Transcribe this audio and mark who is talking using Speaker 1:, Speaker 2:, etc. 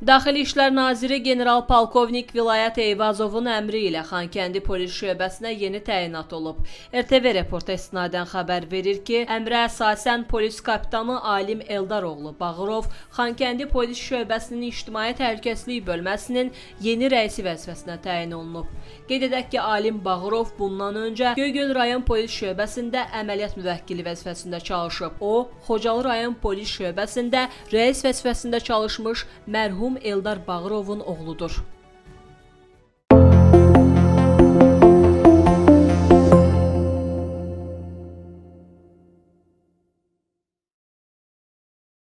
Speaker 1: Daxili İşlər Naziri general-polkovnik Vilayət Eyvazovun əmri ilə Xankəndi polis şöbəsinə yeni təyinat olub. RTV reporta istinadən xəbər verir ki, əmrə əsasən polis kapitanı Alim Eldaroğlu Bağırov Xankəndi polis şöbəsinin ictimai təhlükəsizlik bölməsinin yeni rəisi vəzifəsinə təyin olunub. Qeyd edək ki, Alim Bağırov bundan öncə Göygöl rayon polis şöbəsində əməliyyat müvəkkili vəzifəsində çalışıb. O, Xocalı rayon polis şöbəsində rəis vəzifəsində çalışmış mərhum Eldar Bağırovun oğludur.